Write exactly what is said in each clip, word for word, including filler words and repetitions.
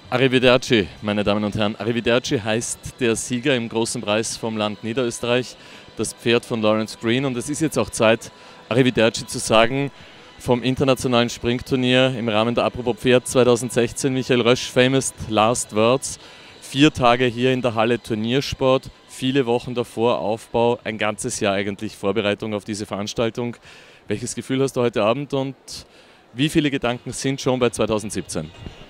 Arrivederci, meine Damen und Herren. Arrivederci heißt der Sieger im großen Preis vom Land Niederösterreich, das Pferd von Lawrence Green. Und es ist jetzt auch Zeit, Arrivederci zu sagen, vom internationalen Springturnier im Rahmen der Apropos Pferd zweitausendsechzehn. Michael Rösch, famous last words. Vier Tage hier in der Halle Turniersport, viele Wochen davor Aufbau, ein ganzes Jahr eigentlich Vorbereitung auf diese Veranstaltung. Welches Gefühl hast du heute Abend und wie viele Gedanken sind schon bei zweitausendsiebzehn?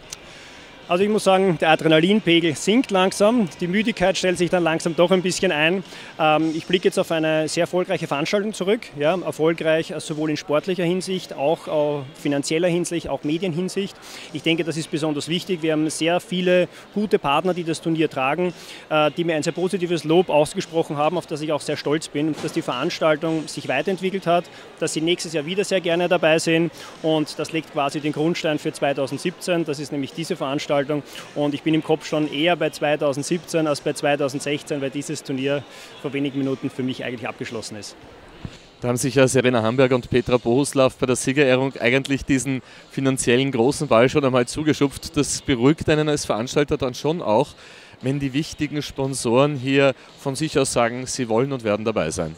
Also ich muss sagen, der Adrenalinpegel sinkt langsam, die Müdigkeit stellt sich dann langsam doch ein bisschen ein. Ich blicke jetzt auf eine sehr erfolgreiche Veranstaltung zurück, ja, erfolgreich sowohl in sportlicher Hinsicht, auch auf finanzieller Hinsicht, auch Medienhinsicht. Ich denke, das ist besonders wichtig. Wir haben sehr viele gute Partner, die das Turnier tragen, die mir ein sehr positives Lob ausgesprochen haben, auf das ich auch sehr stolz bin, dass die Veranstaltung sich weiterentwickelt hat, dass sie nächstes Jahr wieder sehr gerne dabei sind und das legt quasi den Grundstein für zweitausendsiebzehn. Das ist nämlich diese Veranstaltung. Und ich bin im Kopf schon eher bei zweitausendsiebzehn als bei zweitausendsechzehn, weil dieses Turnier vor wenigen Minuten für mich eigentlich abgeschlossen ist. Da haben sich ja Serena Hamberger und Petra Bohuslav bei der Siegerehrung eigentlich diesen finanziellen großen Ball schon einmal zugeschupft. Das beruhigt einen als Veranstalter dann schon auch, wenn die wichtigen Sponsoren hier von sich aus sagen, sie wollen und werden dabei sein.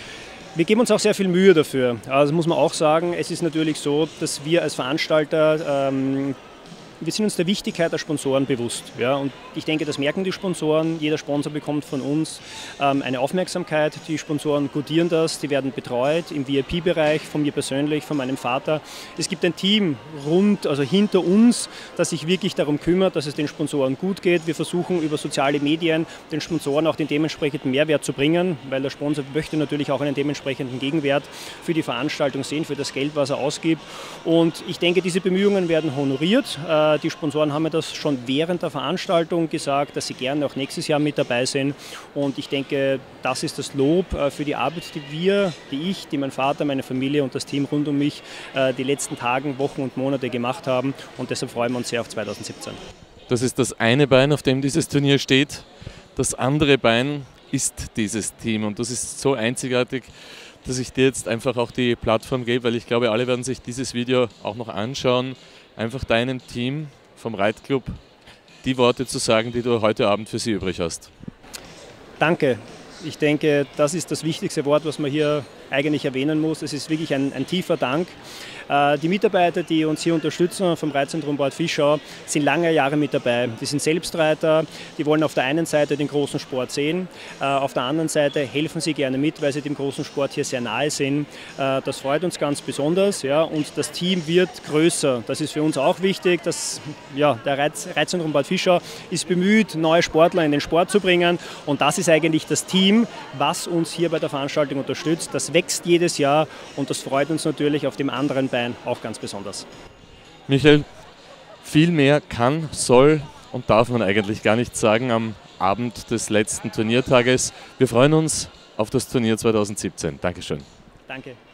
Wir geben uns auch sehr viel Mühe dafür. Also muss man auch sagen, es ist natürlich so, dass wir als Veranstalter ähm, wir sind uns der Wichtigkeit der Sponsoren bewusst. Ja, und ich denke, das merken die Sponsoren. Jeder Sponsor bekommt von uns ähm, eine Aufmerksamkeit. Die Sponsoren gutieren das, die werden betreut im V I P-Bereich, von mir persönlich, von meinem Vater. Es gibt ein Team rund, also hinter uns, das sich wirklich darum kümmert, dass es den Sponsoren gut geht. Wir versuchen über soziale Medien den Sponsoren auch den dementsprechenden Mehrwert zu bringen, weil der Sponsor möchte natürlich auch einen dementsprechenden Gegenwert für die Veranstaltung sehen, für das Geld, was er ausgibt. Und ich denke, diese Bemühungen werden honoriert. Die Sponsoren haben mir das schon während der Veranstaltung gesagt, dass sie gerne auch nächstes Jahr mit dabei sind. Und ich denke, das ist das Lob für die Arbeit, die wir, die ich, die mein Vater, meine Familie und das Team rund um mich die letzten Tage, Wochen und Monate gemacht haben. Und deshalb freuen wir uns sehr auf zweitausendsiebzehn. Das ist das eine Bein, auf dem dieses Turnier steht. Das andere Bein ist dieses Team. Und das ist so einzigartig, dass ich dir jetzt einfach auch die Plattform gebe, weil ich glaube, alle werden sich dieses Video auch noch anschauen. Einfach deinem Team vom Reitclub die Worte zu sagen, die du heute Abend für sie übrig hast. Danke. Ich denke, das ist das wichtigste Wort, was man hier eigentlich erwähnen muss. Es ist wirklich ein, ein tiefer Dank. Die Mitarbeiter, die uns hier unterstützen vom Reitzentrum Bad Fischau, sind lange Jahre mit dabei. Die sind Selbstreiter, die wollen auf der einen Seite den großen Sport sehen, auf der anderen Seite helfen sie gerne mit, weil sie dem großen Sport hier sehr nahe sind. Das freut uns ganz besonders, ja, und das Team wird größer. Das ist für uns auch wichtig. Das, ja, der Reiz, Reitzentrum Bad Fischau ist bemüht, neue Sportler in den Sport zu bringen und das ist eigentlich das Team, was uns hier bei der Veranstaltung unterstützt. Das wächst jedes Jahr und das freut uns natürlich auf dem anderen Bein auch ganz besonders. Michael, viel mehr kann, soll und darf man eigentlich gar nicht sagen am Abend des letzten Turniertages. Wir freuen uns auf das Turnier zweitausendsiebzehn. Dankeschön. Danke.